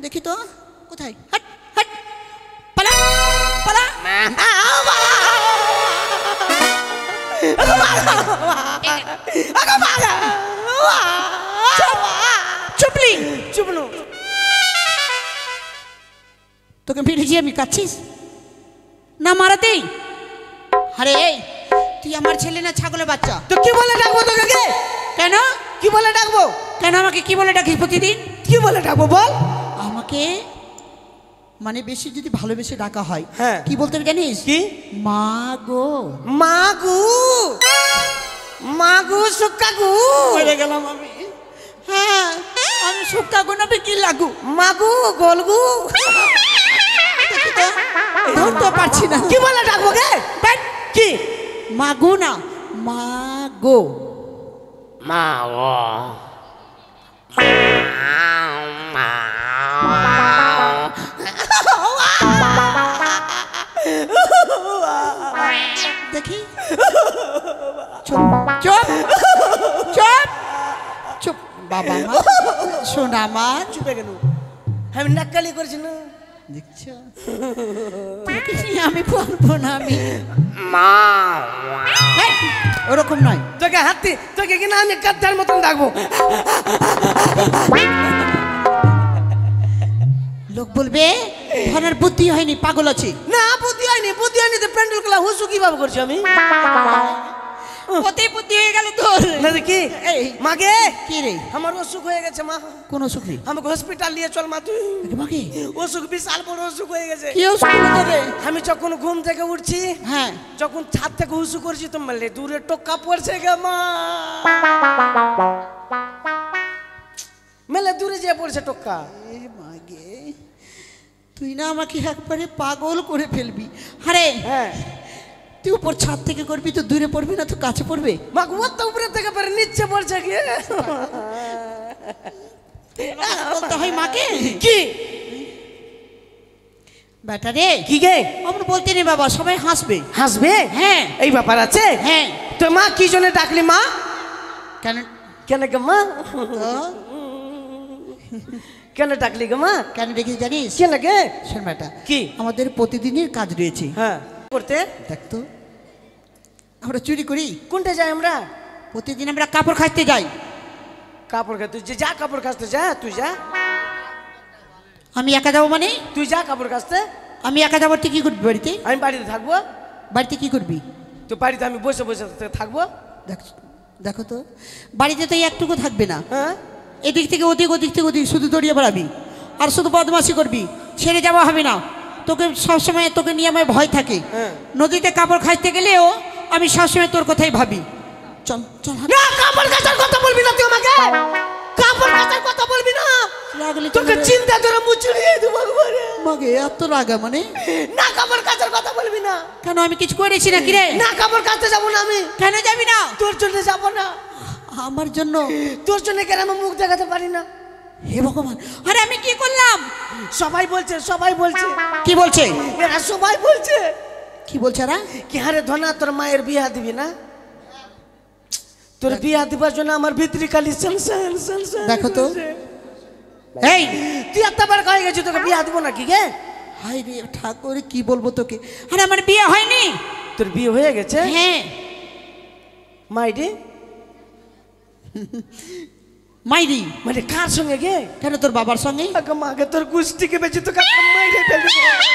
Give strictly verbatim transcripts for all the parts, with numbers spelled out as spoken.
দেখি তো কোথায় হাট হাট পালা পালা চুপলি চুপলো তোকে ফিরেছি আমি কাচ্ছিস না মারাতেই আরে এই তুই আমার ছেলে না ছাগলের বাচ্চা তো কি বলে ডাকবো তোকে কেন কি বলে ডাকবো কেন আমাকে কি বলে ডাকিস প্রতিদিন কি বলে ডাকবো বল আমাকে মানে বেশি যদি ভালোবেসে ডাকা হয় হ্যাঁ কি বলতে হবে জানিস কি মা গো মাগু মাগু সুক্কাগু মরে গেলাম আমি হ্যাঁ আমি সুক্কা গো না কি লাগু মাগু গোলগু ধরতে পারছি না কি বলে ডাকবো গে কি মাগু না মা গো মা ও দেখি চুপ চুপ চুপ চুপ বাবা মা শোনা মা চুপে গেল আমি নাকালি করছি না দেখছো আমি পারবো না আমি মা ওরকম নয় তোকে হাতি তোকে কিনা আমি গাদ্দার মতন ডাকবো লোক বলবে ধনের বুদ্ধি হয়নি পাগল আছে না বুদ্ধি হয়নি বুদ্ধি হয়নি তো প্যান্ডেল গুলা হুসু কিভাবে করছি আমি ওতেই বুদ্ধি হয়ে গেল তোর না কি এই মাগে কি রে আমার অসুখ হয়ে গেছে মা কোন অসুখ রে আমাকে হসপিটাল নিয়ে চল মা তুই মাকে অসুখ বিশাল বড় অসুখ হয়ে গেছে কি অসুখ রে আমি যখন ঘুম থেকে উঠছি হ্যাঁ যখন ছাদ থেকে হুসু করছি তো মারলে দূরে টোকা পড়ছে গে মা মেলে দূরে যেয়ে পড়ছে টোকা এ মাগে তুই না আমাকে একবারে পাগল করে ফেলবি আরে হ্যাঁ তুই উপর ছাদ থেকে করবি তো দূরে পড়বি না তো কাছে পড়বে মা ঘুমাতে উপরে থেকে পরে নিচে পড়ছে গিয়ে বলতে হয় মাকে কি বেটা রে কি গে আমরা বলতে নেই বাবা সবাই হাসবে হাসবে হ্যাঁ এই ব্যাপার আছে হ্যাঁ তো মা কি জন্য ডাকলি মা কেন কেন গে মা তো কেন ডাকলি গে মা কেন দেখিস জানিস কেন গে শোন বেটা কি আমাদের প্রতিদিনের কাজ রয়েছে হ্যাঁ করতে দেখ তো আমরা চুরি করি কোনটা যাই আমরা প্রতিদিন আমরা কাপড় খাইতে যাই কাপড় খা তুই যে যা কাপড় কাচতে যা তুই যা আমি একা যাবো মানে তুই যা কাপড় কাচতে আমি একা যাবো তুই কি করবি বাড়িতে আমি বাড়িতে থাকবো বাড়িতে কি করবি তো বাড়িতে আমি বসে বসে থাকবো দেখ দেখো তো বাড়িতে তো একটুকু থাকবে না হ্যাঁ এদিক থেকে ওদিক ওদিক থেকে ওদিক শুধু দড়িয়ে বেড়াবি আর শুধু বদমাশি করবি ছেড়ে যাওয়া হবে না তোকে সবসময় তোকে নিয়ে আমার ভয় থাকে নদীতে কাপড় খাইতে গেলেও আমি সবসময় তোর কথাই ভাবি চল চল না কাপড় কাচার কথা বলবি না তুই আমাকে কাপড় কাচার কথা বলবি না লাগলে তোকে চিন্তা করে মুচড়িয়ে দেবো একবারে মাগে এত রাগা মানে না কাপড় কাচার কথা বলবি না কেন আমি কিছু করেছি নাকি রে না কাপড় কাচতে যাবো না আমি কেন যাবি না তোর জন্য যাবো না আমার জন্য তোর জন্য কেন আমি মুখ দেখাতে পারি না হে ভগবান আরে আমি কি করলাম সবাই বলছে সবাই বলছে কি বলছে এরা সবাই বলছে কি বলছে এরা কি হারে ধনা তোর মায়ের বিয়া দিবি না তোর বিয়া দিবার জন্য আমার ভিতরি খালি সেলসেল সেলসেল দেখো তো এই তুই এতবার কয়ে গেছিস তোকে বিয়া দিব নাকি গে হাই রে ঠাকুর কি বলবো তোকে আরে আমার বিয়ে হয়নি তোর বিয়ে হয়ে গেছে হ্যাঁ মাইডি মাইরি মানে কার সঙ্গে গে কেন তোর বাবার সঙ্গে আগে মাকে তোর গুষ্টিকে বেঁচে তোকে মাইরে ফেলবি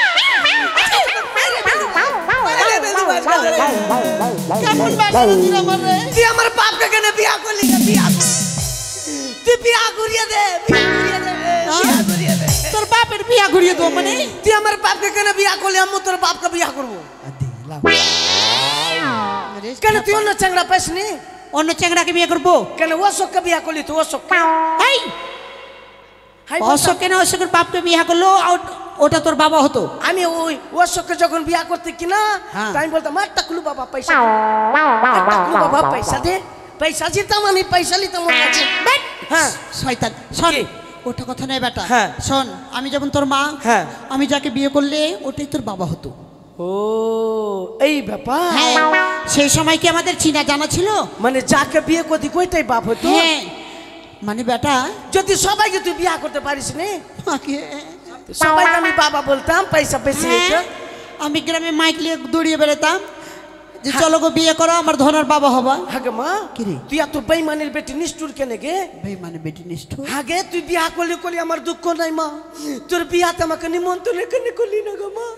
কেমন বাসা দিল আমার রে তুই আমার বাপকে কেন বিয়া করলি বিয়া তুই বিয়া করিয়ে দে বিয়া করিয়ে দে বিয়া করিয়ে দে তোর বাপের বিয়া ঘুরিয়ে দেবো মানে তুই আমার বাপকে কেন বিয়া করলি আমি তোর বাপকে বিয়া করবো কেন তুই অন্য চ্যাংড়া পাসনি অন্য চ্যাংড়াকে বিয়ে করবো কেন অশোককে বিয়া করলি তুই অশোক এই অশোক কেন অশোকের বাপকে বিয়া করলো ওটা তোর বাবা হতো আমি ওই অশোককে যখন বিয়া করতে কিনা তাই বলতাম আর টাকলু বাবা পয়সা টাকলু বাবা পয়সা দে পয়সা দিতাম আমি পয়সা নিতাম হ্যাঁ শয়তান শোন ওটা কথা নয় বেটা হ্যাঁ শোন আমি যেমন তোর মা হ্যাঁ আমি যাকে বিয়ে করলে ওটাই তোর বাবা হতো ও এই ব্যাপার হ্যাঁ সেই সময় কি আমাদের চিনা জানা ছিল মানে যাকে বিয়ে করতি কইটাই বাপ হতো হ্যাঁ মানে বেটা যদি সবাইকে তুই বিয়া করতে পারিস নি, মাকে সবাইকে আমি বাবা বলতাম, পয়সা বেশি হয়েছে। আমি গ্রামে মাইক নিয়ে দৌড়িয়ে বেড়াতাম যে চলো গো বিয়ে করো, আমার ধনার বাবা হবা। হাগে মা কি রে? তুই এত বেইমানের বেটি নিষ্ঠুর কেনে গে? বেইমানে বেটি নিষ্ঠুর? হাগে তুই বিয়া করলি করলি আমার দুঃখ নাই মা, তোর বিয়াতে আমাকে নিমন্ত্রণ কেন করলি না গো মা?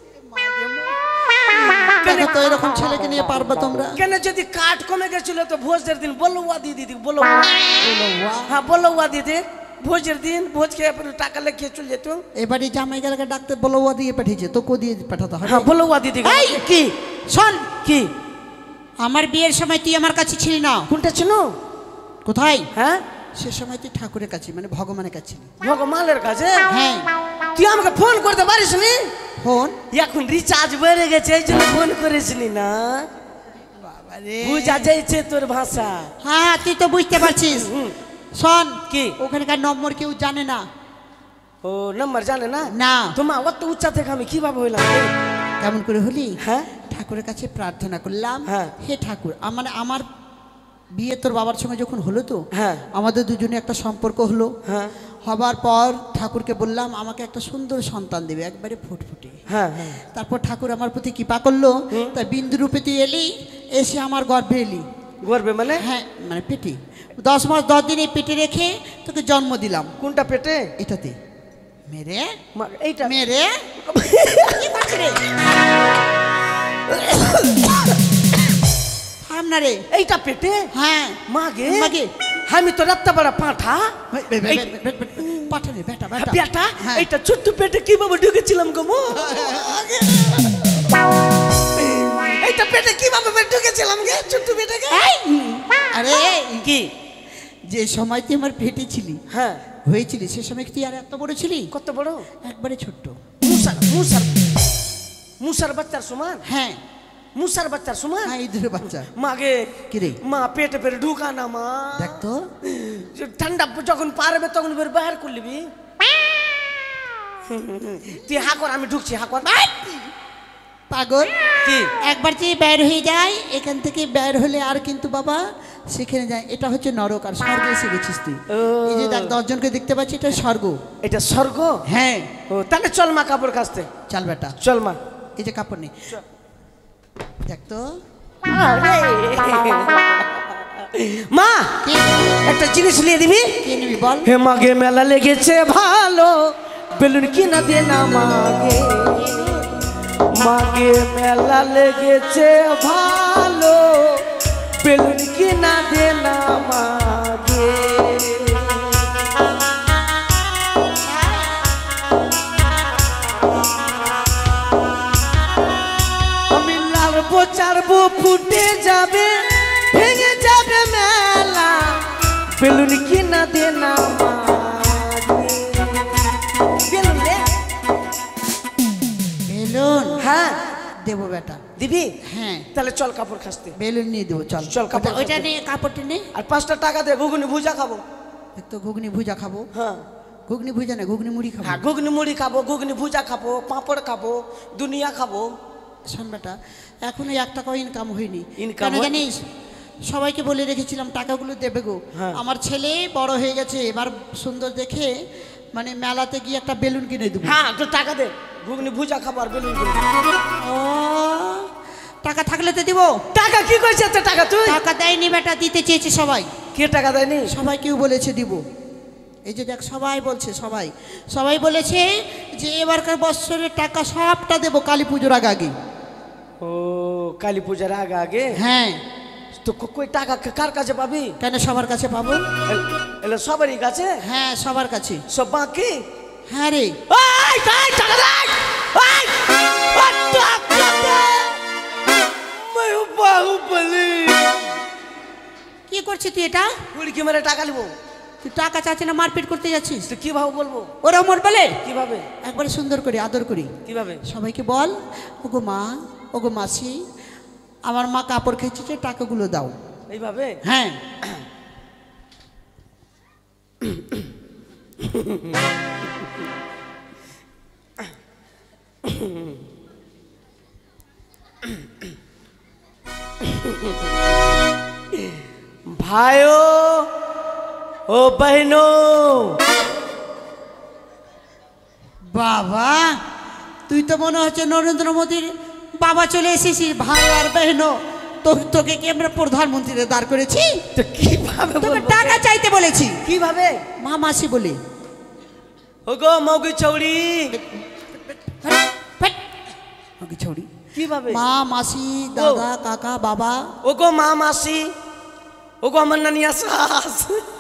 দেখো তো এরকম ছেলেকে নিয়ে পারবা তোমরা? কেন যদি কাঠ কমে গেছিল তো ভোজের দিন বলো ওয়া দিয়ে দিদি, বলো হ্যাঁ বলো ওয়া দিদি, ভোজের দিন ভোজ খেয়ে টাকা লেগে চলে যেত। এবারে জামাই গেলাকে ডাকতে বলো ওয়া দিয়ে পাঠিয়েছে, তো কো দিয়ে পাঠাতে হবে? হ্যাঁ বলো ওয়া দিদি। কি শোন, কি আমার বিয়ের সময় তুই আমার কাছে ছিলি না। কোনটা চিনো? কোথায়? হ্যাঁ সে সময় তুই ঠাকুরের কাছে মানে ভগবানের কাছে। ভগবানের কাছে? হ্যাঁ। তুই আমাকে ফোন করতে পারিস নি? ফোন এখন রিচার্জ বেড়ে গেছে এই জন্য ফোন করিসনি না। বাবারে বুঝা যাইছে তোর ভাষা। হ্যাঁ তুই তো বুঝতে পারছিস। শোন কি ওখানকার নম্বর কেউ জানে না। ও নাম্বার জানে না? না। তোমার অত উচ্চা থেকে আমি কিভাবে হইলাম? কেমন করে হলি? হ্যাঁ ঠাকুরের কাছে প্রার্থনা করলাম, হ্যাঁ হে ঠাকুর আমার আমার বিয়ে তোর বাবার সঙ্গে যখন হলো তো হ্যাঁ আমাদের দুজনে একটা সম্পর্ক হলো। হ্যাঁ হবার পর ঠাকুরকে বললাম আমাকে একটা সুন্দর সন্তান দেবে একবারে ফুটফুটে। হ্যাঁ হ্যাঁ তারপর ঠাকুর আমার প্রতি কৃপা করলো, তাই বিন্দু রূপে তুই এলি, এসে আমার গর্ভে এলি। গর্বে মানে? হ্যাঁ মানে পেটে দশ মাস দশ দিন এই পেটে রেখে তোকে জন্ম দিলাম। কোনটা পেটে? এটাতে মেরে এইটা মেরে কি করছিস রে? থাম না রে। এইটা পেটে? হ্যাঁ মাগে মাগে আমি তো রাত্তা বড় পাঁঠা পাঠা রে বেটা বেটা বেটা, হ্যাঁ। এইটা ছোট্ট পেটে কিভাবে ঢুকেছিলাম গো মো? এইটা পেটে কিভাবে ঢুকেছিলাম গে ছোট্ট পেটে গে? আরে কি যে সময় তুই আমার পেটে ছিলি, হ্যাঁ হয়েছিলি, সে সময় তুই আর এত বড় ছিলি? কত বড়? একবারে ছোট্ট। মুসার মুসার মুসার বাচ্চার সমান? হ্যাঁ মুসার বাচ্চার সমান? হ্যাঁ ইঁদুরের বাচ্চা। মাগে কি রে? মা পেটে পেটে ঢুকা না মা। দেখ তো ঠান্ডা যখন পারবে তখন বের বাহির করলিবি। তুই হাকর, আমি ঢুকছি হাকর। পাগল কি একবার যে বের হয়ে যায় এখান থেকে, বের হলে আর কিন্তু বাবা সেখানে যায়। এটা হচ্ছে নরক, আর স্বর্গে এসে গেছিস তুই। এই যে দেখ দশজনকে দেখতে পাচ্ছি, এটা স্বর্গ। এটা স্বর্গ? হ্যাঁ। ও তাহলে চল মা কাপড় কাচতে। চল বেটা চল মা। এই যে কাপড় নেই, দেখ তো মা কি একটা জিনিস নিয়ে দিবি? কি নিবি বল? হে মাগে মেলা লেগেছে ভালো, বেলুন কিনা দে না মাগে। মাগে মেলা লেগেছে ভালো, বেলুন কিনা দে না মাগে। আমি লাড়বো চাড়বো ফুটে যাবে, ভেঙে যাবে মেলা, বেলুন কিনা দে না মাগে। বেলুন রে? বেলুন? হ্যাঁ দেবো বেটা। দিবি? হ্যাঁ তাহলে চল কাপড় খাসতে। বেলুন নিয়ে দেবো, চল চল কাপড় ওটা- ওইটা নিয়ে কাপড়টা নে। আর পাঁচটা টাকা দে, ঘুগনি ভুজা খাবো। এক তো ঘুগনি ভুজা খাবো। হ্যাঁ ঘুগনি ভুজা না, ঘুগনি মুড়ি খাবো। হ্যাঁ ঘুগনি মুড়ি খাবো, ঘুগনি ভুজা খাবো, পাঁপড় খাবো, দুনিয়া খাবো। শোন বেটা এখনো এক টাকাও ইনকাম হয়নি। Income কেন হয়- জানিস? সবাইকে বলে রেখেছিলাম টাকাগুলো দেবে গো। হ্যাঁ। আমার ছেলে বড় হয়ে গেছে, এবার সুন্দর দেখে মানে মেলাতে গিয়ে একটা বেলুন কিনে দেবো। হ্যাঁ তো টাকা দে, ঘুগনি ভুজা খাবো আর বেলুন কিনবো। ও টাকা থাকলে তো দিব। টাকা কি করছে এত টাকা তুই? টাকা দেয়নি বেটা, দিতে চেয়েছে সবাই। কে টাকা দেয়নি? সবাই কেউ বলেছে দিব। এই যে দেখ সবাই বলছে, সবাই সবাই বলেছে যে এবারকার বছরের টাকা সবটা দেবো কালী পুজোর আগে আগে। ও কালী পূজার আগে আগে? হ্যাঁ। তো ক- কই টাকা কা- কার কাছে পাবি? কেন সবার কাছে পাবো? এল- এলে সবারই কাছে? হ্যাঁ সবার কাছে। সব বাকি? হ্যাঁ রে। ওই তাই টাকা দে! ওই! ওই টাকা দে! मैं बाहुबली। কি করছিস তুই এটা? উড়কি মেরে টাকা নিবো। তুই টাকা চাচ্ছি না মারপিট করতে যাচ্ছিস? তুই কিভাবে বলবো? ওরা মোর বলে কিভাবে? একবারে সুন্দর করে আদর করি। কিভাবে? সবাইকে বল ওগো মা, ওগো মাসি, আমার মা কাপড় খেয়েছে, টাকাগুলো দাও। এইভাবে? হ্যাঁ। ভাইও ও বহনো বাবা, তুই তো মনে হচ্ছে নরেন্দ্র মোদীর বাবা চলে এসেছিস। ভাই আর বেহনো, তো তোকে কি আমরা প্রধানমন্ত্রীদের দাঁড় করেছি? তো কিভাবে তোকে বলবো? টাকা চাইতে বলেছি, কিভাবে? মা মাসি বলে। ওগো মৌগি ছৌড়ি, ওকে ছড়ি কিভাবে? মা মাসি দাদা কাকা বাবা। ওগো মা মাসি, ওগো আমার নানিয়া শাস,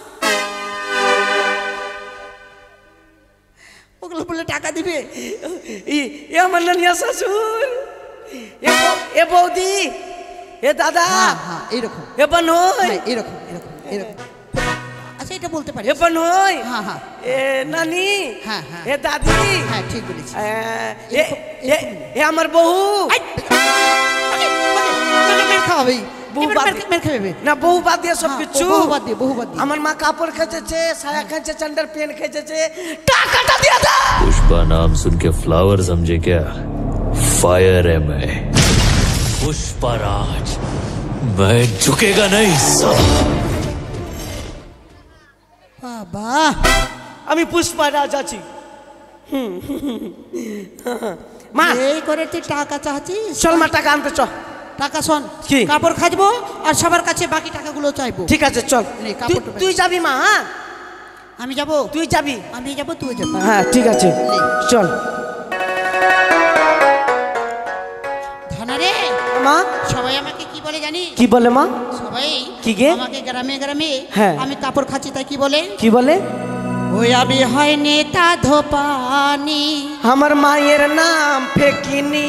ওগুলো বলে টাকা দিবে। ই- এ আমার নানিয়া শাশুর, এ বৌ- এ বৌদি, এ দাদা, হ্যাঁ হ্যাঁ এরকম, এ বানই, হ্যাঁ, এরকম এরকম এরকম। আচ্ছা এটা বলতে পারি। এ বানই, হ্যাঁ হ্যাঁ এ নানি, হ্যাঁ, হ্যাঁ। এ দাদি, হ্যাঁ ঠিক বলেছি। এ, এ- এ- এ আমার বহু, আই! ওকে, ওকে, ওকে মেরে খাওয়াবেই। বহু এবার বাদ মেরে- মেরে খাওয়াবে। না বহু বাদ দিয়ে সব হ্যাঁ, কিছু। ও বহু বাদ দিয়ে, বহু বাদ দিয়ে। আমার মা কাপড় খেঁচেছে, সায়া খেঁচে, চান্ডার পেন খেঁচেছে, টাকাটা দিয়ে দা। पुष्पा नाम सुन के फ्लावर समझे क्या? फायर है मैं, पुष्पराज। मैं झुकेगा नहीं साला। বাবা, আমি পুষ্পা রাজ আছি। হুম, মা এই করে তুই টাকা চাচ্ছিস? চল মা টাকা আনতে চ। টাকা শোন, কি? কাপড় খাজবো আর সবার কাছে বাকি টাকাগুলো চাইবো। ঠিক আছে চল। নে, তুই- কাপড়টা তুই যাবি মা? হ্যাঁ আমি যাব, তুই যাবি? আমি যাব, তুই যাবি। হ্যাঁ ঠিক আছে চল। ধনারে, মা সবাই আমাকে কি বলে জানি? কি বলে মা? সবাই কি গে? আমাকে গ্রামে গ্রামে হ্যাঁ। আমি কাপড় খাচ্ছি তাই কি বলে? কি বলে? ওই আমি হয় নেতা ধোপানি। আমার মায়ের নাম ফেকিনি।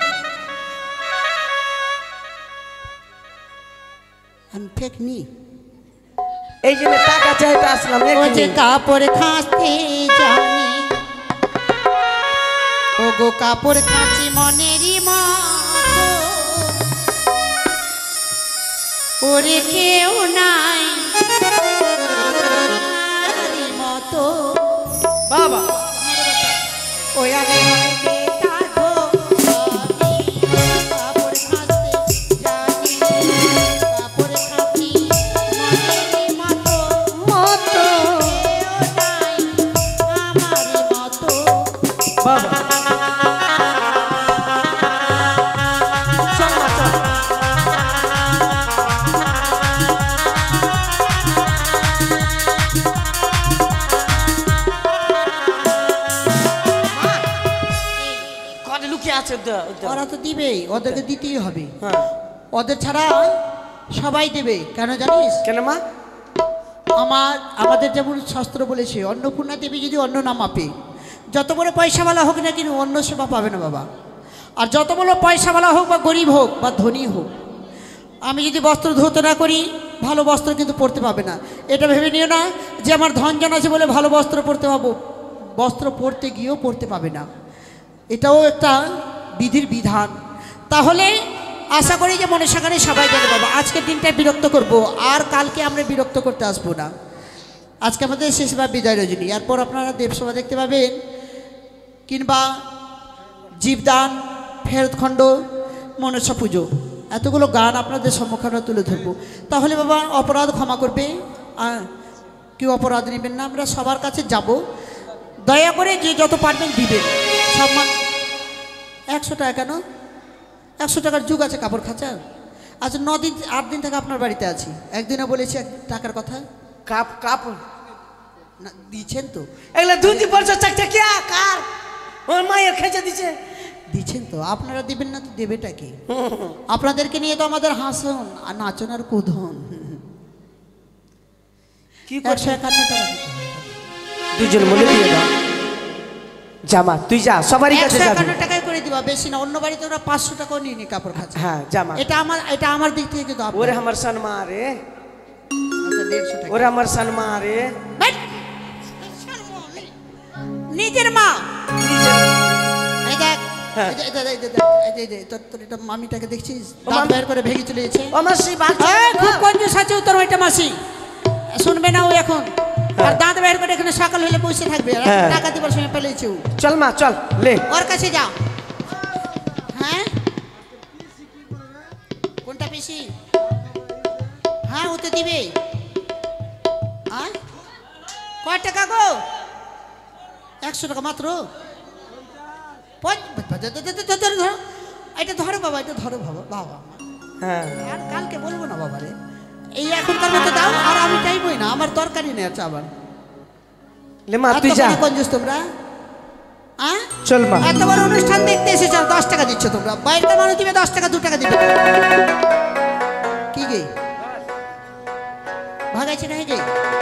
আমি ফেকনি। এই জন্য টাকা চাইতে আসলাম। ও যে এক্ষুনি। কাপড় খাঁচতে জানি, ও গো কাপড় খাঁচি মনেরই মতো, ওরে কেউ নাই আমারই মতো। বাবা ওই আমি হয় নেতা ধোপানি, কাপড় খাঁচতে জানি, কাপড় খাঁচি মনেরই মতো, মতো কেউ নাই আমারই মতো। বাবা চল মা চল। কত লুকিয়ে আছে ওদের? ওদের? ওরা তো দিবেই, ওদেরকে দিতেই হবে। হ্যাঁ ওদের ছাড়া সবাই দেবে, কেন জানিস? কেন মা? আমার আমাদের যেমন শাস্ত্র বলেছে, অন্নপূর্ণা দেবী যদি অন্ন না মাপে, যত বড় পয়সাওয়ালা হোক না কিন্তু অন্ন সেবা পাবে না বাবা। আর যত বড় পয়সাওয়ালা হোক বা গরিব হোক বা ধনী হোক, আমি যদি বস্ত্র ধৌত না করি, ভালো বস্ত্র কিন্তু পরতে পাবে না। এটা ভেবে নিও না যে আমার ধনজন আছে বলে ভালো বস্ত্র পরতে পাবো, বস্ত্র পরতে গিয়েও পরতে পাবে না। এটাও একটা বিধির বিধান। তাহলে আশা করি যে মনে সাকারে সবাই জানে বাবা, আজকের দিনটা বিরক্ত করব, আর কালকে আমরা বিরক্ত করতে আসবো না। আজকে আমাদের শেষবার বিদায় রজনী, এরপর আপনারা দেবসভা দেখতে পাবেন, কিংবা জীবদান, ফেরতখণ্ড, মনসা পুজো, এতগুলো গান আপনাদের সম্মুখে আমরা তুলে ধরবো। তাহলে বাবা অপরাধ ক্ষমা করবে, আর কেউ অপরাধ নেবেন না। আমরা সবার কাছে যাব, দয়া করে যে যত পারবেন দিবেন। সম্মান একশো টাকা কেন? একশো টাকার যুগ আছে কাপড় খাঁচার? আচ্ছা ন দিন আট দিন থেকে আপনার বাড়িতে আছি, একদিনে বলেছি এক টাকার কথা কাপ কাপ না, দিচ্ছেন তো? এগুলা দুই দিন বছর চাকচা কে কার? ওর মায়ের খেঁচে দিছে। দিচ্ছেন তো? আপনারা দিবেন না তো দেবেটা কি? আপনাদেরকে নিয়ে তো আমাদের হাসন আর নাচন আর কুধন। কি একশো করছে? একান্ন টাকা দিতে হবে। দুজন বলে দিয়ে দাও। জামা তুই যা, সবারই কাছে একশো যাবি। একান্ন টাকায় করে দিবা, বেশি না। অন্য বাড়িতে ওরা পাঁচশো টাকাও নিয়ে নি কাপড় খাচ্ছে। হ্যাঁ জামা। এটা আমার এটা আমার দিক থেকে কিন্তু আপনার। ওরে আমার সন্মা রে, আচ্ছা, দেড়শো টাকা। ওরে আমার সন্মা রে। ভাই! নিজের মা এই দেখ, হ্যাঁ। এই যে- এই যে- এই যে- এই যে- এই যে, তোর তোর এটা মামিটাকে দেখছিস, ও দাঁত মামি। বের করে ভেঙে চলে গেছে। ও আমার সেই বাচ্চা। এই, খুব কঞ্জুস আছে তোর ওইটা মাসি, শুনবে না ও এখন। আর দাঁত বের করে এখানে সকাল হলে বসে থাকবে, আর এখন হ্যাঁ। টাকা দিবার সময় পেলেছে ও। চল মা চল লে। ওর কাছে যাও। হ্যাঁ কোনটা পিসি? হ্যাঁ ও তো দিবে। আর কয় টাকা গো? একশো টাকা মাত্র? পঞ্চ- ধরো এটা ধরো বাবা, এটা ধরো বাবা বাবা। হ্যাঁ আর কালকে বলবো না বাবা রে, এই এখনকার মতো দাও। আর আমি চাইবই না, আমার দরকারই নেই আচ্ছা আবার। লে মা তুই যা, কঞ্জুস তোমরা, হ্যাঁ? চল মা। এত বড় অনুষ্ঠান দেখতে এসেছো, দশ টাকা দিচ্ছ তোমরা। বাইরের মানুষ দিবে দশ টাকা, দু টাকা দিবে। কি গে ভাগাইছে না গে?